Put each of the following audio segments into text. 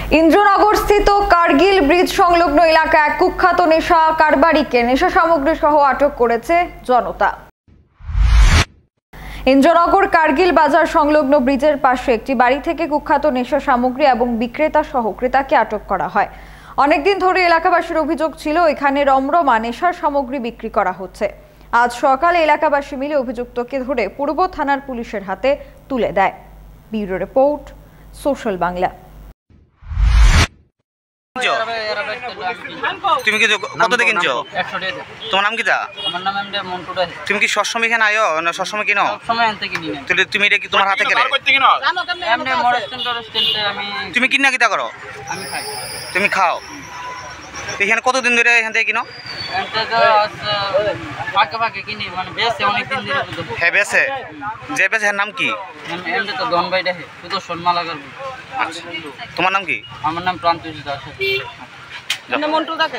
ইন্দ্রনগর স্থিত কার্গিল ব্রিজ সংলগ্ন এলাকায় এক কুখ্যাত নেশা কারবারিকে নেশা সামগ্রী সহ আটক করেছে জনতা। ইন্দ্রনগর কার্গিল বাজার সংলগ্ন ব্রিজের পাশে একটি বাড়ি থেকে কুখ্যাত নেশা সামগ্রী এবং বিক্রেতা সহ ক্রেতাকে আটক করা হয়। অনেকদিন ধরে এলাকাবাসীর অভিযোগ ছিল এখানে রমরমা নেশার সামগ্রী বিক্রি করা হচ্ছে। আজ সকালে এলাকাবাসী মিলে অভিযুক্তকে ধরে পূর্ব থানার পুলিশের হাতে তুলে দেয়। Bureau report, social Bangla. তুমি কি কত দিয়ে কিনছো? তোমার নাম কি? আমার নাম এমডি মন্টুটা। তুমি কি সবসময় এখানে আয়ো না সবসময় কিনো? সবসময় আনতে কিনি না। তাহলে তুমি এটা কি তোমার হাতে কেনে? এমডি রেস্টুরেন্টে আমি। তুমি কিনা কিটা করো? আমি খাই। তুমি খাও? এখানে কতদিন ধরে এখান থেকে কিনো? এখানে তো ফাঁকে ফাঁকে কিনি, মানে বেশি অনেক দিন ধরে। হ্যাঁ বেশে। যে বেশে নাম কি? এমডি তো দন ভাইটা হে, শুধু সম্মালা করব। আচ্ছা, তোমার নাম কি? আমার নাম প্রান্তিশ দাস। এমডি মন্টু দাকে।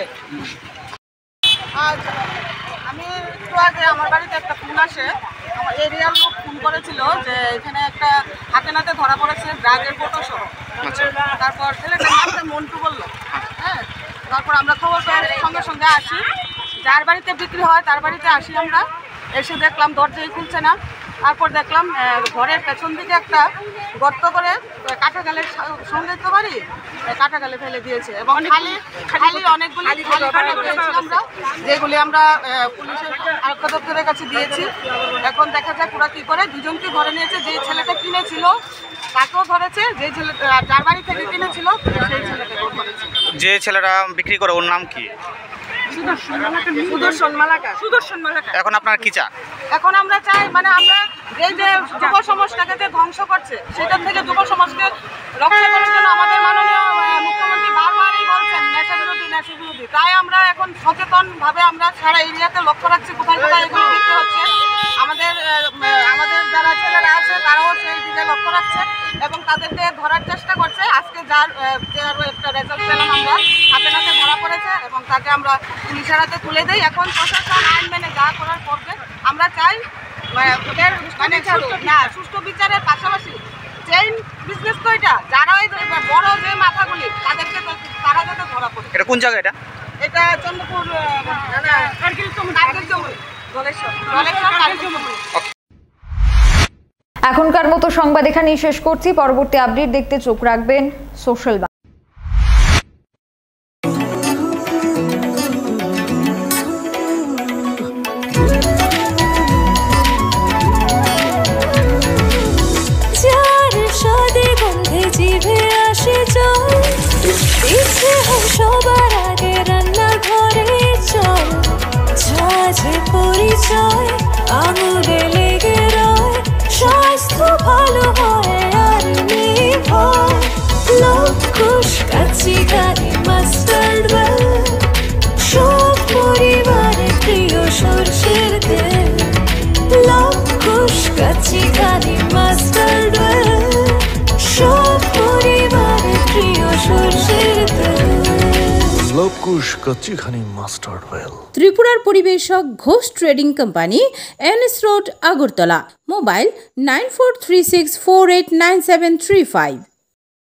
আজ আমি একটু আগে আমার বাড়িতে একটা ফোন আসে, আমার এরিয়ার লোক ফোন করেছিল যে এখানে একটা হাতে নাতে ধরা পড়েছে ড্রাগের ফটো সহ। তারপর ছেলেটার নামটা মন্টু বললো। হ্যাঁ, তারপর আমরা খবর পেয়ে সঙ্গে সঙ্গে আসি, যার বাড়িতে বিক্রি হয় তার বাড়িতে আসি। আমরা এসে দেখলাম দরজাই খুলছে না। তারপর দেখলাম ঘরের পেছন দিকে একটা গর্ত করে কাঁটা গালের সঙ্গে তো বাড়ি কাঁটা গালে ফেলে দিয়েছে এবং খালি অনেকগুলি আমরা, যেগুলি আমরা পুলিশের আরক্ষা দপ্তরের কাছে দিয়েছি। এখন দেখা যায় পুরা কি করে দুজনকে ঘরে নিয়েছে। যে ছেলেটা কিনেছিল তাকেও ধরেছে, যে ছেলে যার বাড়ি থেকে কিনেছিল সেই ছেলেটাকেও ধরেছে। যে ছেলেটা বিক্রি করে ওর নাম কি? সুদর্শন মালাকা। এখন আপনারা কি চান? এখন আমরা চাই, মানে আমরা এই যে যুব সমাজটাকে যে ধ্বংস করছে সেটার থেকে যুব সমাজকে রক্ষা করার জন্য আমাদের মাননীয় মুখ্যমন্ত্রী বারবারই বলছেন নেশা বিরোধী। তাই আমরা এখন সচেতনভাবে আমরা সারা এরিয়াতে লক্ষ্য রাখছি কোথায় কোথায় এগুলো বিক্রি হচ্ছে। আমাদের যারা ছেলেরা আছে তারাও সেই দিকে লক্ষ্য রাখছে এবং তাদেরকে ধরার চেষ্টা করছে। আজকে যার একটা রেজাল্ট পেলাম আমরা, হাতে নাতে ধরা পড়েছে এবং তাকে আমরা পুলিশের হাতে তুলে দিই। এখন প্রশাসন আইন মেনে যা করার করবে। আমরা চাই ওদের মানে সুষ্ঠু বিচারের পাশাপাশি চেইন বিজনেস তো এটা, যারা ওই বড় যে মাথাগুলি তাদেরকে তারা যাতে ধরা পড়ে। এটা কোন জায়গা? এটা চন্দ্রপুর কার্গিল জমি। এখনকার মতো সংবাদ এখানেই শেষ করছি। পরবর্তী আপডেট দেখতে চোখ রাখবেন সোশ্যাল বাংলা। সবার আগে রান্নার ঘরে চল, ঝাঁঝে পরিচয় আঙুলে লেগে রয়, স্বাস্থ্য ভালো হয় আর নেই ভয়। লবকুশ কাচি গাড়ি মাস্টার্ড ওয়েল, সব পরিবারের প্রিয় সরষের তেল। লবকুশ কাচি গাড়ি মাস্টার্ড ওয়েল, সব পরিবারের প্রিয় সরষের তেল। ত্রিপুরার পরিবেশক Ghosh trading company, NS road, Agartala. Mobile 9436489735।